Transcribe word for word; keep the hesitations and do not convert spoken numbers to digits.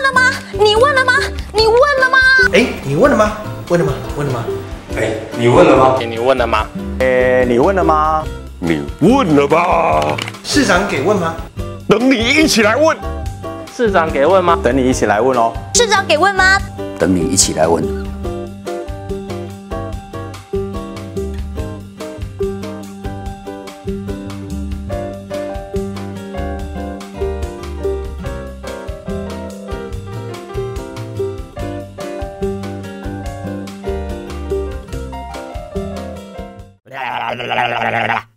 了吗？你问了吗？你问了吗？ 哎，你问了吗？问了吗？问了吗？ 哎，你问了吗？ 你问了吗？ 哎，你问了吗？ 你问了吧？ 市长给问吗？ 等你一起来问。 市长给问吗？ 等你一起来问哦。 市长给问吗？ 等你一起来问。 啦啦啦啦啦啦啦啦